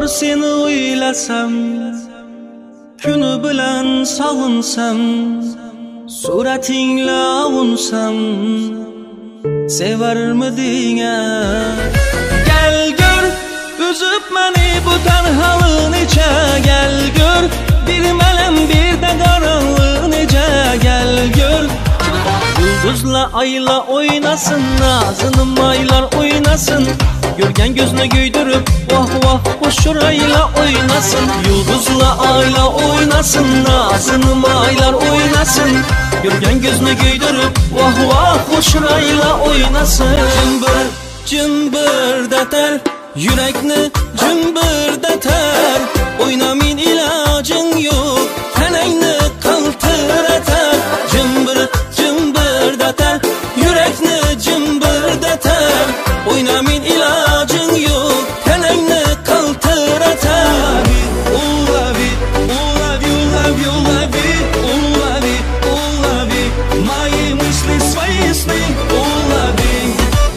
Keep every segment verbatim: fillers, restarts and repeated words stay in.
seni o'ylasam, kuni bilan sog'insam, suratingla avunsam, sevarmiding? Gel gör, üzüp meni bu tanhalığın içe. Gel gör, bir melem bir de karanlığın içe. Gel gör, yıldızla ayla oynasın, nazınım aylar oynasın. Görgen gözüne göydürüp vah vah hoşurayla oynasın. Yıldızla ayla oynasın, nazınım aylar oynasın. Görgen gözüne göydürüp vah vah hoşurayla oynasın. Cımbır cımbırdatar, yürekni cımbırdatar. Oynamin ilacın yok, tenengni qaltiratar. Cımbır cımbırdatar, yürekni cımbırdatar. Oynamin ilacın yok, tenengni qaltiratar. Oh love it, oh love you, love you, love it. Oh love it, oh love it, мои мысли, свои сны. Oh love it.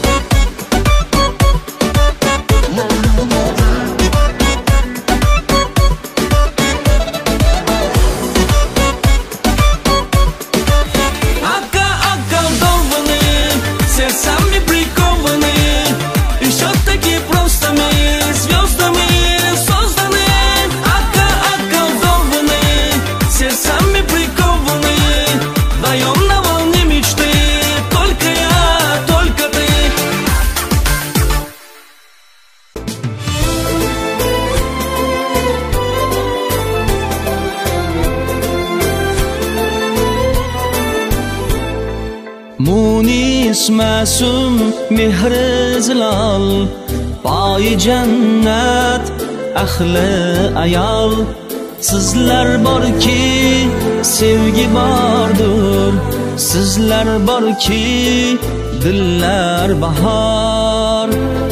Ака, околдованы, сердцами прикованы. И все-таки просто мы звездами созданы. Ака, околдованы, сердцами прикованы. Вдвоем на волне мечты, только я, только ты. Munis masum mehri zilal, poyi jannat ahli ayol. Sizlar borki sevgi bordur, sizlar borki dillar bahor.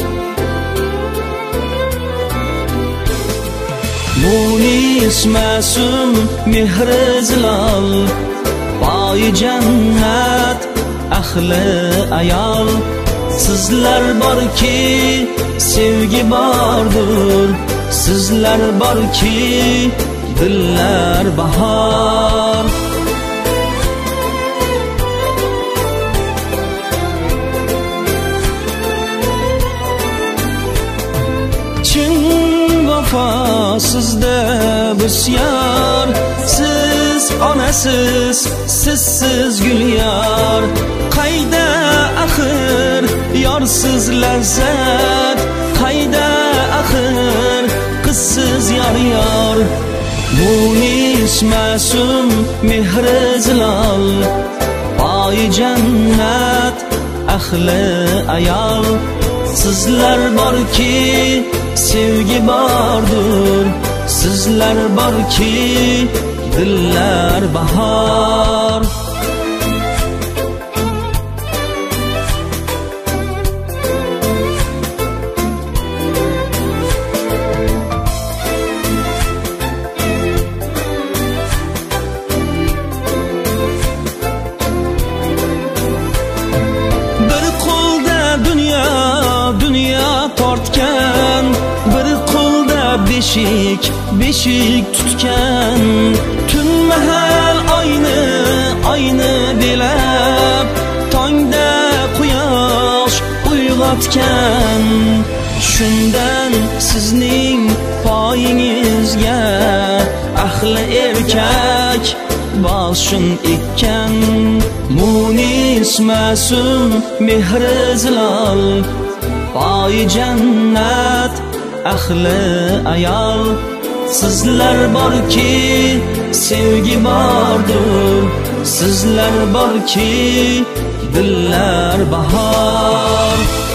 Munis masum mehri zilal, poyi jannat ahli ayol. Sizlar borki sevgi bordur, sizlar borki dillar bahor. Chin vafo sizda bisyor, siz onasiz, sizsiz gul yor. Qayda axir yorsiz lazzat, qayda axir qizsiz yor yor. Munis masum mehri zilal, poyi jannat ahli ayol. Sizlar borki sevgi bordur, sizlar borki dillar bahor. Bir qo'lda dunyo, dunyo tortgan, bir qo'lda beshik, beshik tutgan. Tun mahal oyni, oyni belab, tongda quyosh uyg'otgan. Shundan sizning poyingizga ahli erkak boshim ekkan. Munis masum mehri zilal, poyi jannat ahli ayol. Sizlar borki sevgi bordur, sizlar borki dillar bahor.